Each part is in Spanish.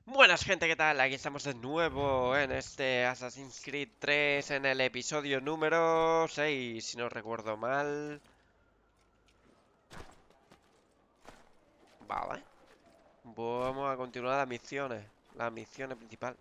Buenas gente, ¿qué tal? Aquí estamos de nuevo en este Assassin's Creed 3 en el episodio número 6, si no recuerdo mal. Vale. Vamos a continuar las misiones principales.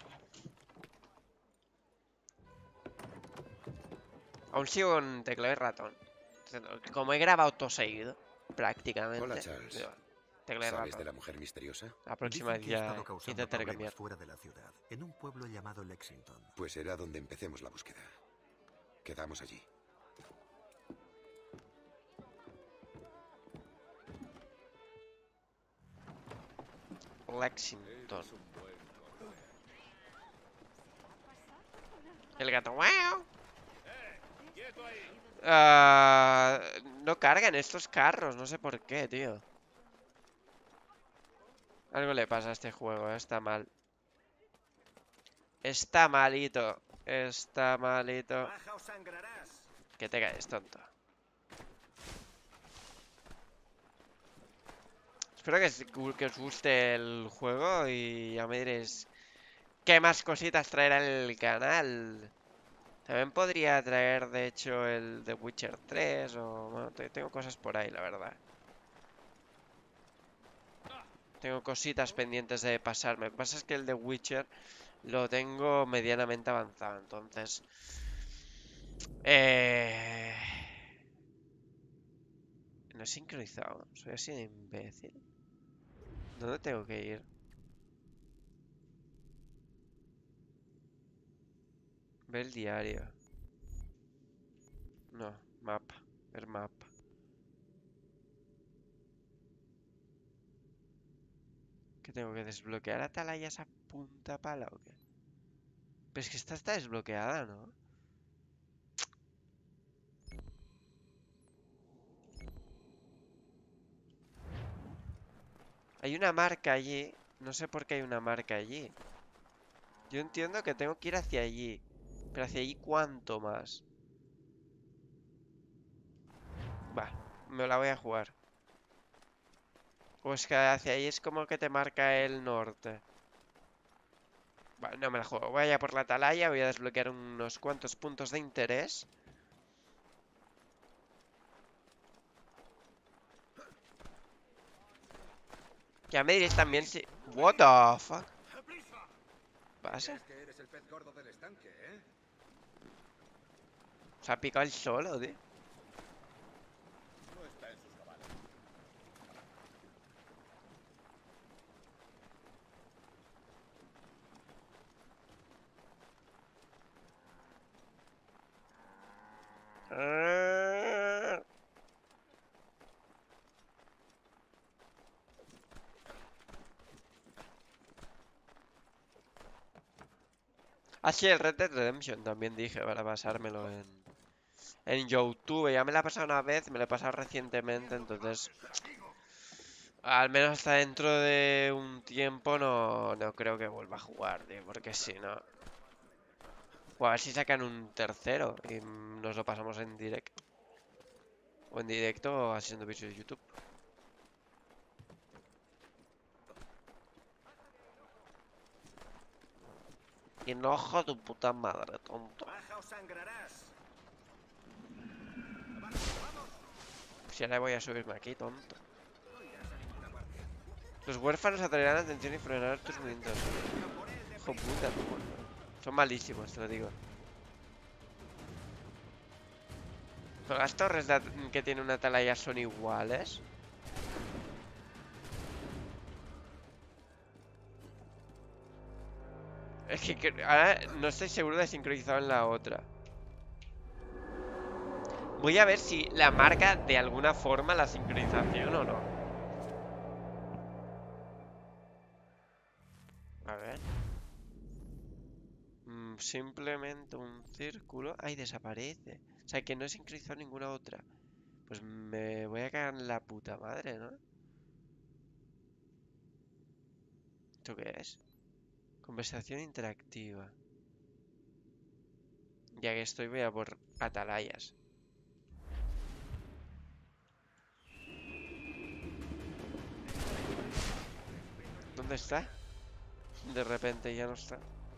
Aún sigo con teclado y ratón. Como he grabado todo seguido, Hola, prácticamente. Charles. Digo, teclado y ¿Sabes de ratón. la mujer misteriosa? La próxima Dicen vez que ha estado ya causando intentaré problemas cambiar. fuera de la ciudad, en un pueblo llamado Lexington. Pues será donde empecemos la búsqueda. Quedamos allí. Lexington. El gato. ¡Wow! No cargan estos carros, no sé por qué, tío. Algo le pasa a este juego, está mal. Está malito. Está malito. ¡Baja o sangrarás! Que te caes, tonto. Espero que os guste el juego y ya me diréis qué más cositas traerá el canal. También podría traer, de hecho, el The Witcher 3 o... Bueno, tengo cosas por ahí, la verdad. Tengo cositas pendientes de pasarme. Lo que pasa es que el The Witcher lo tengo medianamente avanzado, entonces... Eh... No he sincronizado. Soy así de imbécil. ¿Dónde tengo que ir? Ve el diario. No, mapa. Ver mapa. ¿Qué tengo que desbloquear atalayas a punta pala o qué? Pero es que esta está desbloqueada, ¿no? Hay una marca allí. No sé por qué hay una marca allí. Yo entiendo que tengo que ir hacia allí. Pero hacia allí, ¿cuánto más? Va, me la voy a jugar. O es que hacia allí es como que te marca el norte. Vale, no me la juego. Voy a por la atalaya, voy a desbloquear unos cuantos puntos de interés. Ya me diréis también si... What the fuck? ¿Pasa? ¿Crees que eres el pez gordo del estanque, eh? Se ha picado el solo, tío. No está en sus cabales. Ah, sí, el Red Dead Redemption también dije para pasármelo en YouTube. Ya me la he pasado una vez, me la he pasado recientemente, entonces... Al menos hasta dentro de un tiempo no creo que vuelva a jugar, tío, porque si no... O a ver si sacan un tercero y nos lo pasamos en directo. O en directo o haciendo vídeos de YouTube. Y no, ojo tu puta madre, tonto. ¡Baja o sangrarás! Si ahora voy a subirme aquí, tonto. Los huérfanos atraerán la atención y frenarán tus movimientos. Hijo puta, tú. Son malísimos, te lo digo. Pero las torres que tiene una atalaya son iguales. Es que ahora no estoy seguro de sincronizado en la otra. Voy a ver si la marca de alguna forma la sincronización o no. A ver. Simplemente un círculo. Ahí desaparece. O sea que no he sincronizado ninguna otra. Pues me voy a cagar en la puta madre, ¿no? ¿Esto qué es? Conversación interactiva. Ya que estoy voy a por atalayas. ¿Dónde está? De repente ya no está.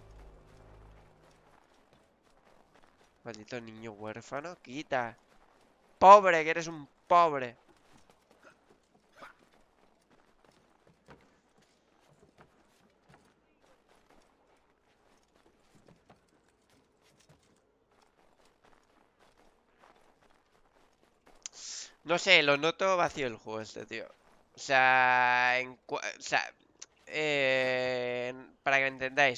Maldito niño huérfano. Quita. Pobre, que eres un pobre. No sé, lo noto vacío el juego este, tío. O sea, para que me entendáis,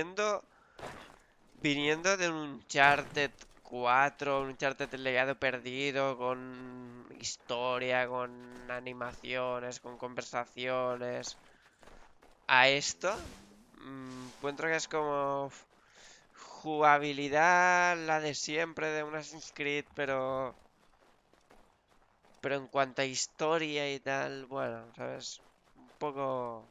viniendo de un Uncharted 4, un Uncharted El Legado Perdido, con historia, con animaciones, con conversaciones, a esto, encuentro que es como jugabilidad, la de siempre de un Assassin's Creed, pero en cuanto a historia y tal, bueno, ¿sabes? Un poco...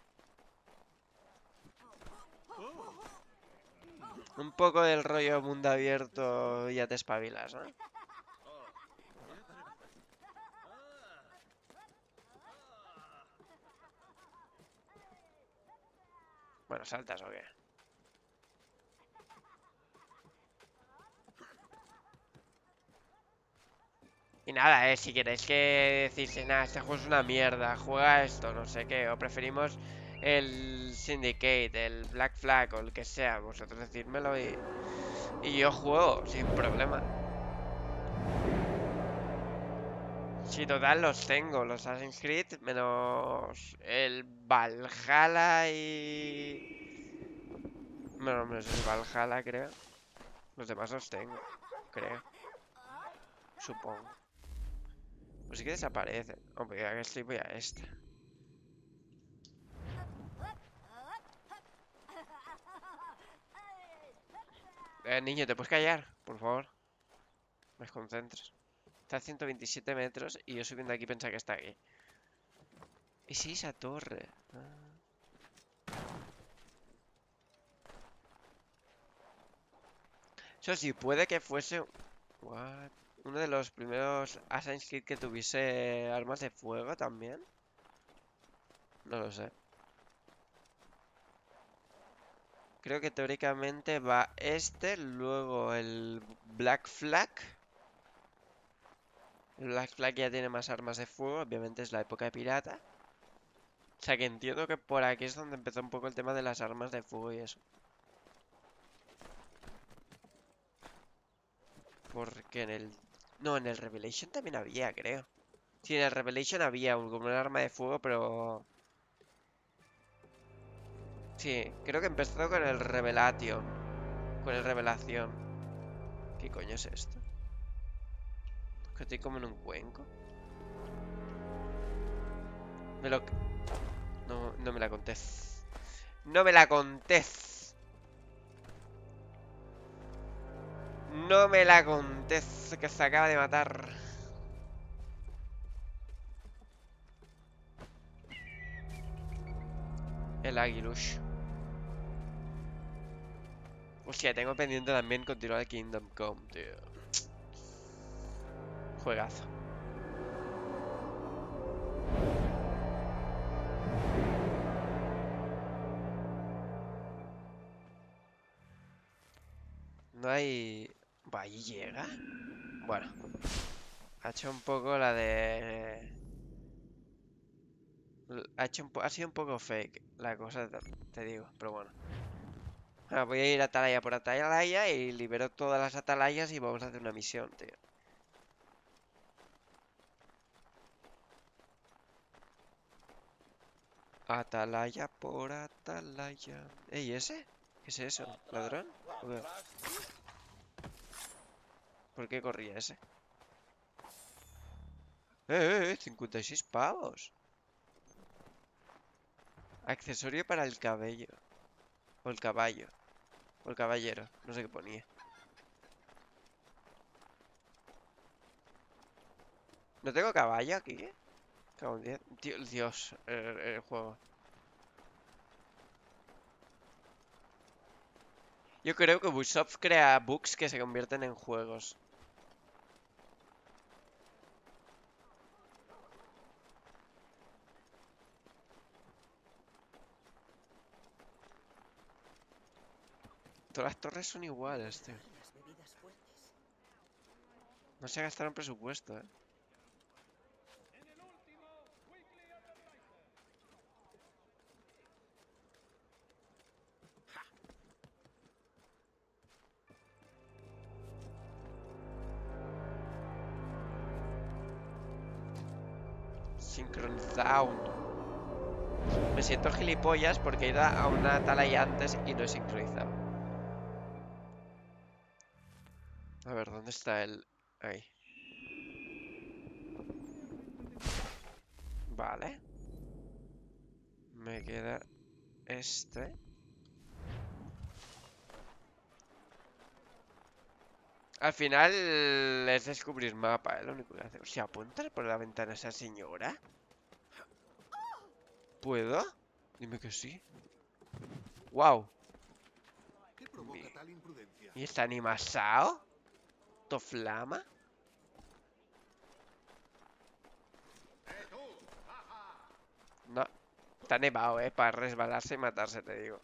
Un poco del rollo mundo abierto y ya te espabilas, ¿no? Bueno, ¿saltas o qué? Y nada, si queréis que decís, nada, este juego es una mierda, juega esto, no sé qué, o preferimos el Syndicate, el Black Flag o el que sea, vosotros decídmelo y yo juego sin problema. Si total los tengo, los Assassin's Creed, menos el Valhalla y... Bueno, menos el Valhalla, creo. Los demás los tengo, creo. Supongo. Pues sí que desaparecen. Hombre, ya que estoy voy a esta. Niño, ¿te puedes callar? Por favor. Me concentres. Está a 127 metros y yo subiendo aquí pensaba que está aquí. ¿Y sí, esa torre? Eso sí, puede que fuese... What? Uno de los primeros Assassin's Creed que tuviese armas de fuego también. No lo sé. Creo que teóricamente va este, luego el Black Flag. El Black Flag ya tiene más armas de fuego, obviamente es la época de pirata. O sea que entiendo que por aquí es donde empezó un poco el tema de las armas de fuego y eso. Porque en el... No, en el Revelation también había, creo. Sí, en el Revelation había como un arma de fuego, pero... Sí, creo que empezó con el Revelation. Con el Revelación. ¿Qué coño es esto? Que estoy como en un cuenco. Me lo... No, no me la contés. No me la contés. No me la contés, que se acaba de matar. El Aguilush. Hostia, tengo pendiente también continuar el Kingdom Come, tío. Juegazo. No hay... ¿Va, ahí llega? Bueno. Ha hecho un poco la de... Ha sido un poco fake la cosa, te digo, pero bueno. Voy a ir atalaya por atalaya y libero todas las atalayas y vamos a hacer una misión, tío. Atalaya por atalaya. ¿Ey, ese? ¿Qué es eso? ¿Ladrón? ¿O qué? ¿Por qué corría ese? 56 pavos. Accesorio para el cabello. O el caballo. O el caballero. No sé qué ponía. ¿No tengo caballo aquí? Cago en 10. Dios, el juego. Yo creo que Ubisoft crea bugs que se convierten en juegos. Todas las torres son iguales, tío. Las bebidas fuertes. No se gastaron presupuesto, eh. Synchronizado. Me siento gilipollas porque he ido a una Atalaya antes y no he sincronizado. A ver, ¿dónde está el...? Ahí. Vale. Me queda este. Al final es descubrir mapa, es lo único que hace. O sea, ¿apuntar por la ventana esa señora? ¿Puedo? Dime que sí. ¡Wow! ¿Qué provoca tal imprudencia? ¿Y está animasao? ¿Toflama? No. Está nevado, para resbalarse y matarse, te digo.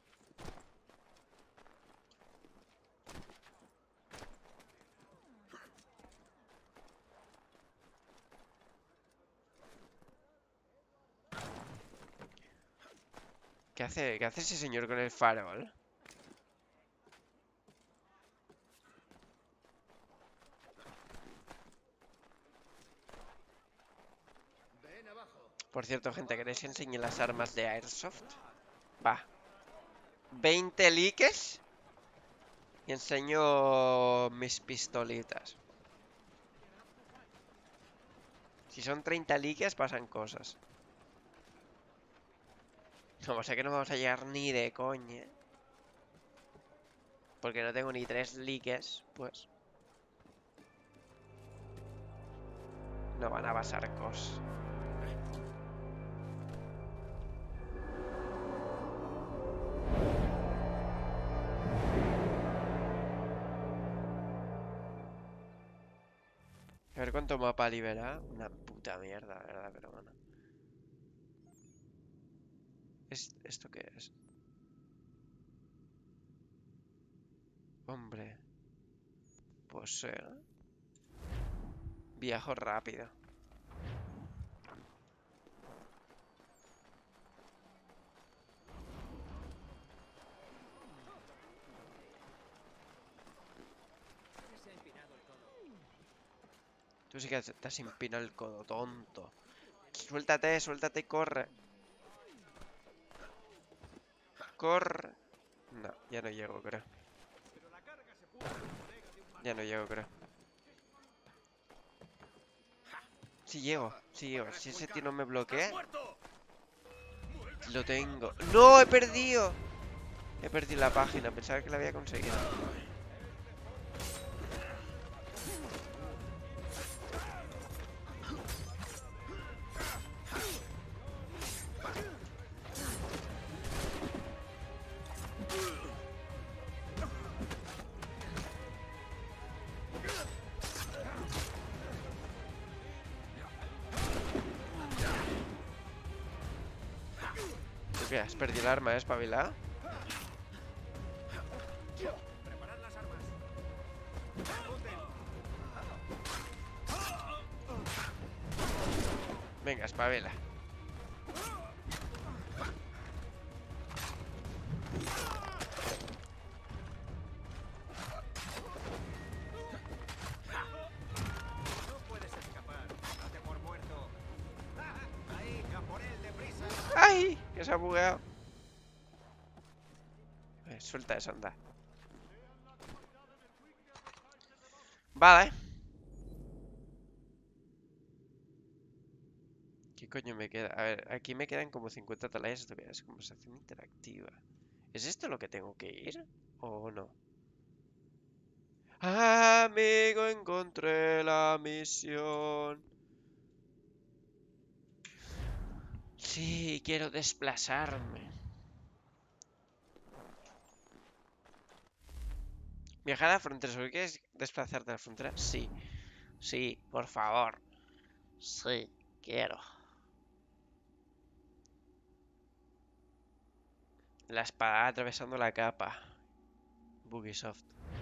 ¿Qué hace ese señor con el farol? Por cierto, gente, ¿queréis que enseñe las armas de Airsoft? Va. 20 likes y enseño mis pistolitas. Si son 30 likes pasan cosas. Como sé que no vamos a llegar ni de coña, porque no tengo ni 3 likes, pues no van a pasar cosas. A ver cuánto mapa libera. Una puta mierda, la verdad, pero bueno. ¿Esto qué es? Hombre. Pues viajo rápido. Tú sí que te has empinado el codo, tonto. Suéltate, suéltate y corre. Corre. No, ya no llego, creo. Ya no llego, creo. Sí llego, sí llego. Si ese tío no me bloquea, lo tengo. ¡No! ¡He perdido! He perdido la página, pensaba que la había conseguido. ¿Tú qué? ¿Has perdido el arma, espabilado? Preparad las armas. Venga, espabila. No puedes escapar. Date por muerto. Ahí, a por él, deprisa. ¡Ay! Que se ha bugueado. Suelta eso, anda. Vale. ¿Qué coño me queda? A ver, aquí me quedan como 50 atalayas. Esto que es conversación interactiva. ¿Es esto lo que tengo que ir? ¿O no? Amigo, encontré la misión. Sí, quiero desplazarme. Viajar a la frontera. ¿Solo quieres desplazarte a la frontera? Sí. Sí, por favor. Sí, quiero. La espada atravesando la capa. Ubisoft.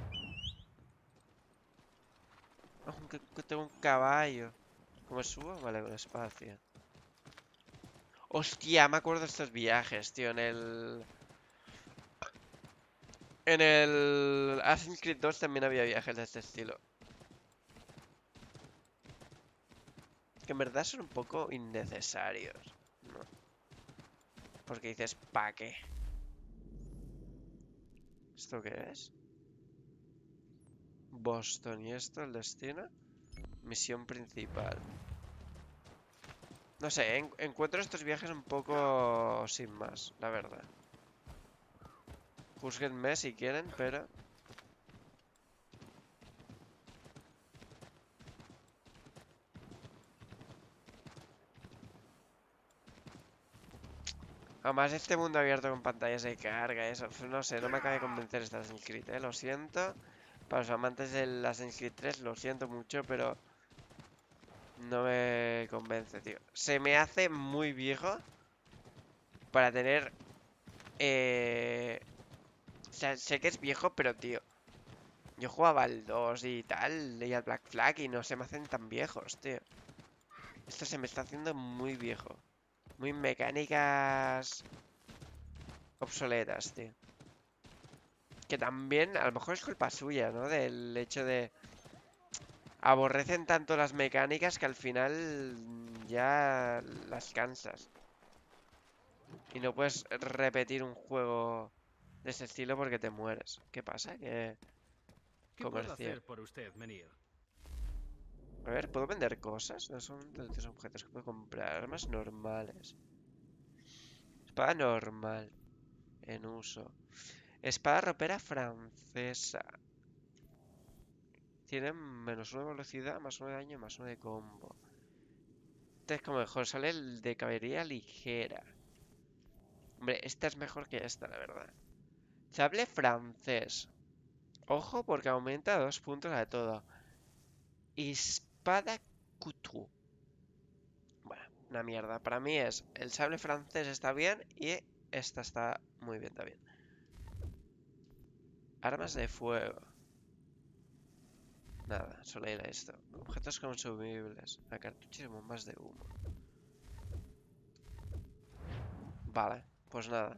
Aunque tengo un caballo. ¿Cómo subo? Vale, con espacio. Hostia, me acuerdo de estos viajes, tío. En el Assassin's Creed 2 también había viajes de este estilo. Que en verdad son un poco innecesarios, ¿no? Porque dices, ¿pa' qué? ¿Esto qué es? Boston, ¿y esto el destino? Misión principal. No sé, encuentro estos viajes un poco sin más, la verdad. Júzguenme si quieren, pero... Además, este mundo abierto con pantallas de carga, eso, no sé, no me acaba de convencer esta Assassin's Creed, lo siento. Para los amantes del Assassin's Creed 3, lo siento mucho, pero no me convence, tío. Se me hace muy viejo para tener... O sea, sé que es viejo, pero, tío, yo jugaba al 2 y tal, y al Black Flag y no se me hacen tan viejos, tío. Esto se me está haciendo muy viejo. Muy mecánicas obsoletas, tío. Que también a lo mejor es culpa suya, ¿no? Del hecho de... Aborrecen tanto las mecánicas que al final ya las cansas. Y no puedes repetir un juego de ese estilo porque te mueres. ¿Qué pasa? Que... ¿Qué puedo Comercial. hacer por usted, Menir? A ver, ¿puedo vender cosas? No son de los objetos que puedo comprar. Armas normales. Espada normal. En uso. Espada ropera francesa. Tiene -1 de velocidad, +1 de daño, +1 de combo. Este es como mejor. Sale el de caballería ligera. Hombre, esta es mejor que esta, la verdad. Sable francés. Ojo porque aumenta 2 puntos a todo. Espada couture. Bueno, una mierda. Para mí es el sable francés está bien y esta está muy bien también. Armas de fuego. Nada, solo era esto. Objetos consumibles. A cartuchos y bombas de humo. Vale, pues nada.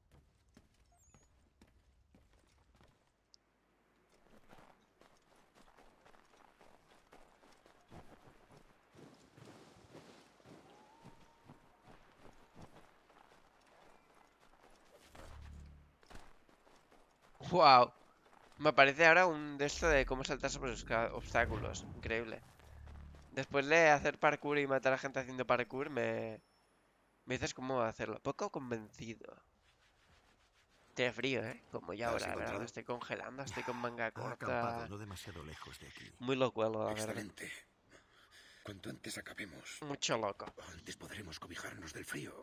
¡Wow! Me aparece ahora un de esto de cómo saltar sobre los obstáculos. Increíble. Después de hacer parkour y matar a gente haciendo parkour, me dices cómo hacerlo. Poco convencido. Tiene frío, ¿eh? Como ya ¿La has ahora, la verdad. encontrado? Estoy congelando, estoy con manga Ha acampado corta. no demasiado lejos de aquí. Muy loco, la verdad. Excelente. Cuanto antes acabemos, Mucho loco. antes podremos cobijarnos del frío.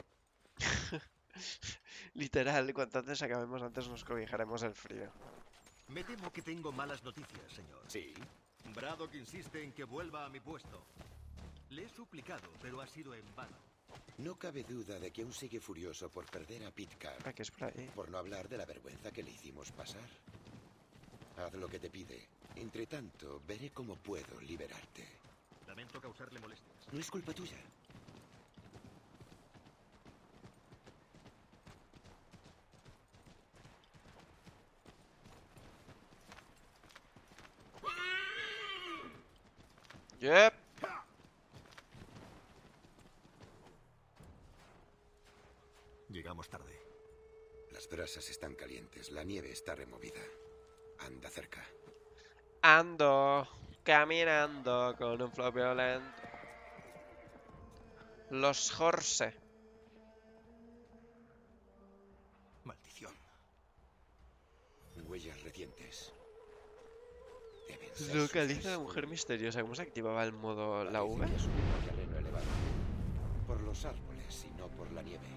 Literal, cuanto antes acabemos, antes nos cobijaremos el frío. Me temo que tengo malas noticias, señor. Sí. Braddock insiste en que vuelva a mi puesto. Le he suplicado, pero ha sido en vano. No cabe duda de que aún sigue furioso por perder a Pitcairn. Ah, que es por ahí. Por no hablar de la vergüenza que le hicimos pasar. Haz lo que te pide. Entre tanto, veré cómo puedo liberarte. Lamento causarle molestias. No es culpa tuya. Yep. Llegamos tarde. Las brasas están calientes, la nieve está removida. Anda cerca. Ando caminando con un flow violento. Los Horse. Maldición. Huellas recientes. Deben ser Localiza a suyas. la mujer misteriosa. ¿Cómo se activaba el modo la V? Parece que ha subido al terreno elevado. Por los árboles y no por la nieve.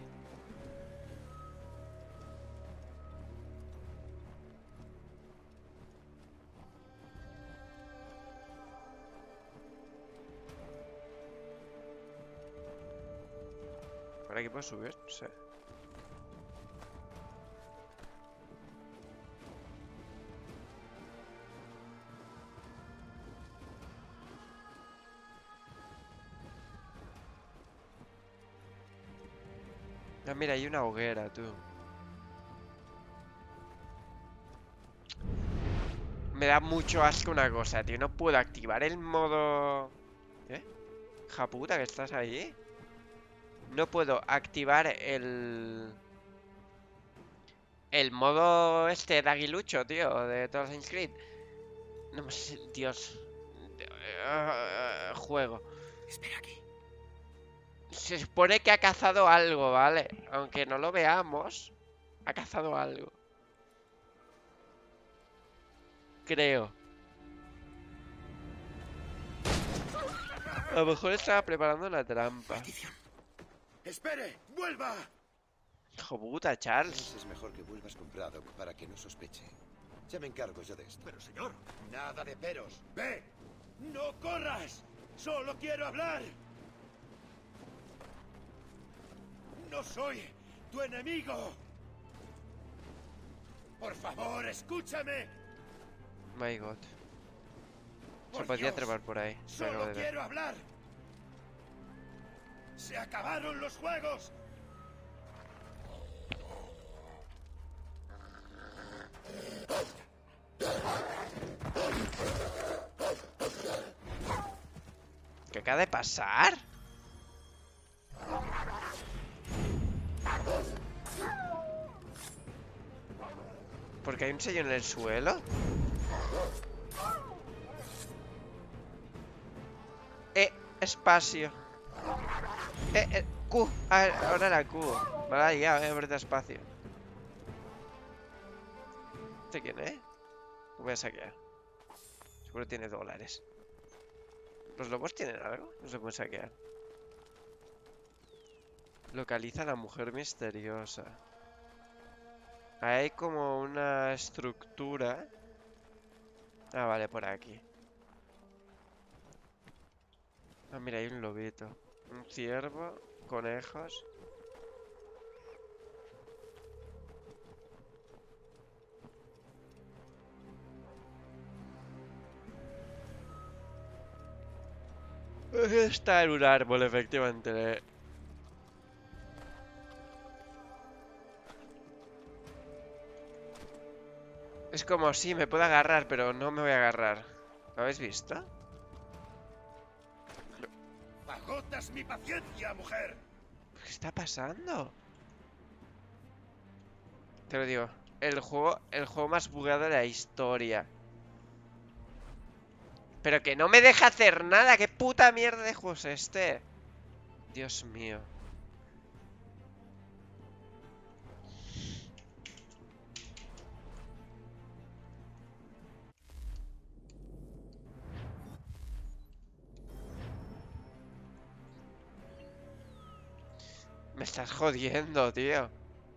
¿Por aquí puedo subir? Sí. Ah, mira, hay una hoguera, tú. Me da mucho asco una cosa, tío. No puedo activar el modo... ¿Qué? Hija puta, que estás ahí. No puedo activar el modo este de aguilucho, tío, de todos los Creed. No me sé, Dios. Juego. Espera aquí. Se supone que ha cazado algo, ¿vale? Aunque no lo veamos, ha cazado algo. Creo. A lo mejor estaba preparando una trampa. Maldición. ¡Espere! ¡Vuelva! Hijo puta, Charles. Es mejor que vuelvas con Braddock para que no sospeche. Ya me encargo yo de esto. Pero señor, Nada de peros. ¡Ve! ¡No corras! ¡Solo quiero hablar! ¡No soy tu enemigo! ¡Por favor, escúchame! My God. Se Por podía Dios, trepar por ahí. Lo acabo ¡Solo de ver. quiero hablar! ¡Se acabaron los juegos! ¿Qué acaba de pasar? ¿Porque hay un sello en el suelo? Espacio. Q. Ahora era Q. Vale, ya, apretar espacio. ¿Este quién es? Lo voy a saquear. Seguro tiene dólares. ¿Los lobos tienen algo? No se pueden saquear. Localiza a la mujer misteriosa. Hay como una estructura. Ah, vale, por aquí. Ah, mira, hay un lobito. Un ciervo, conejos. Está en un árbol, efectivamente. Es como, sí, me puedo agarrar, pero no me voy a agarrar. ¿Lo habéis visto? ¡Agotas mi paciencia, mujer! ¿Qué está pasando? Te lo digo. El juego más bugueado de la historia. Pero que no me deja hacer nada. ¿Qué puta mierda de juego es este? Dios mío. Me estás jodiendo, tío.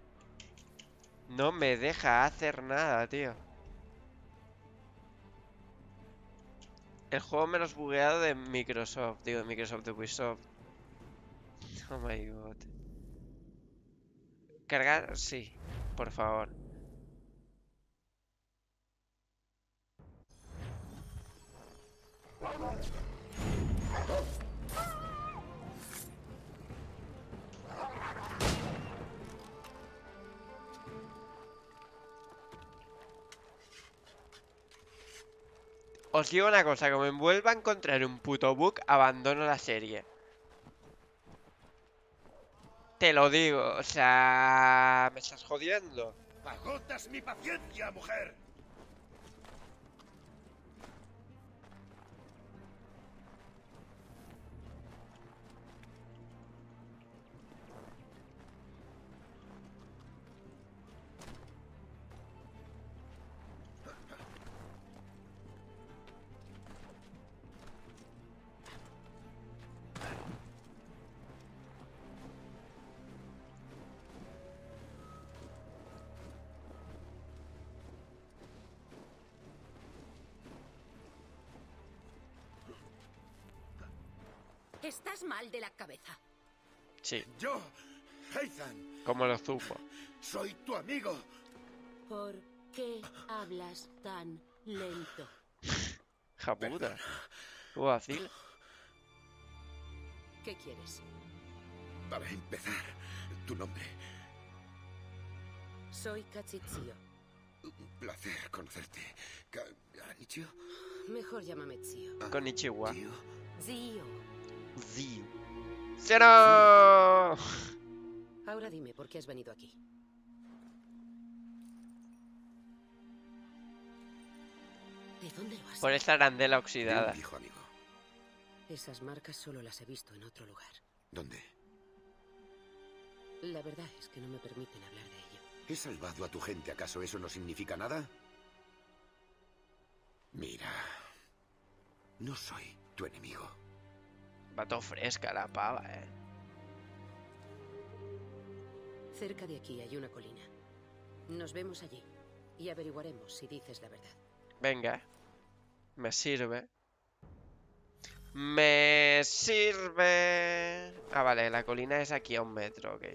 No me deja hacer nada, tío. El juego menos bugueado de Microsoft. Digo, de Microsoft, de Ubisoft. Oh my god. Cargar, sí. Por favor. Os digo una cosa, como me vuelva a encontrar un puto bug, abandono la serie. Te lo digo, o sea... ¿Me estás jodiendo? ¡Agotas mi paciencia, mujer! Estás mal de la cabeza. Sí, Yo, Ethan, como lo supo. soy tu amigo. ¿Por qué hablas tan lento? Japuta. Vacil. ¿Qué quieres? Para empezar, Tu nombre. Soy Kachitsio. Un placer conocerte. ¿Anichio? Mejor llámame Chio. Konnichiwa. Tío. Zio. Ziu. ¡Cero! Ahora dime por qué has venido aquí. ¿De dónde lo has Por esta arandela De un oxidada. viejo amigo. Esas marcas solo las he visto en otro lugar. ¿Dónde? La verdad es que no me permiten hablar de ello. ¿He salvado a tu gente? ¿Acaso eso no significa nada? Mira. No soy tu enemigo. Va todo fresca la pava, Cerca de aquí hay una colina. Nos vemos allí y averiguaremos si dices la verdad. Venga. Me sirve. Me sirve. Ah, vale, la colina es aquí a 1 metro, ok.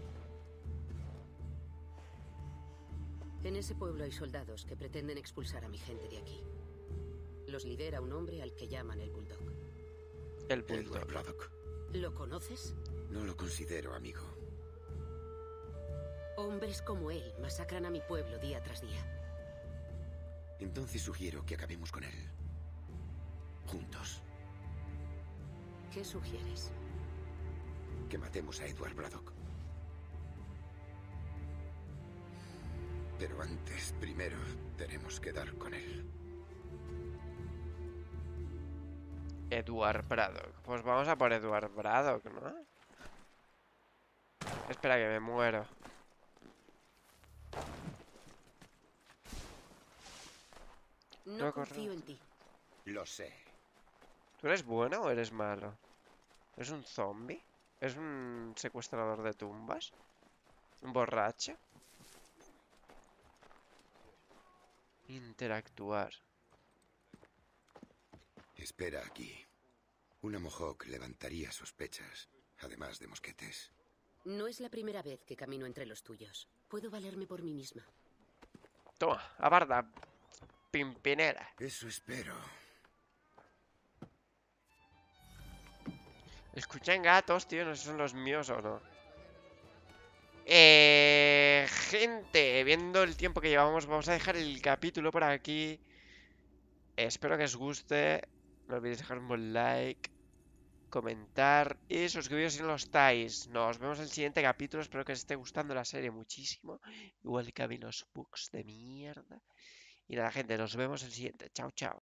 En ese pueblo hay soldados que pretenden expulsar a mi gente de aquí. Los lidera un hombre al que llaman el Bulldog. El Edward bulldog. Braddock. ¿Lo conoces? No lo considero amigo. Hombres como él masacran a mi pueblo día tras día. Entonces sugiero que acabemos con él. Juntos. ¿Qué sugieres? Que matemos a Edward Braddock. Pero antes, primero, tenemos que dar con él. Edward Braddock. Pues vamos a por Edward Braddock, ¿no? Espera que me muero. No No confío en ti. Lo sé. ¿Tú eres bueno o eres malo? ¿Es un zombie? ¿Es un secuestrador de tumbas? ¿Un borracho? Interactuar. Espera aquí. Una Mohawk levantaría sospechas, además de mosquetes. No es la primera vez que camino entre los tuyos. Puedo valerme por mí misma. Toma, aparta. Pimpinera. Eso espero. Escuchan gatos, tío. No sé si son los míos o no. Gente, viendo el tiempo que llevamos, vamos a dejar el capítulo por aquí. Espero que os guste. No olvidéis dejar un buen like, comentar y suscribiros si no lo estáis. Nos vemos en el siguiente capítulo. Espero que os esté gustando la serie muchísimo. Igual que a mí los bugs de mierda. Y nada, gente, nos vemos en el siguiente. Chao, chao.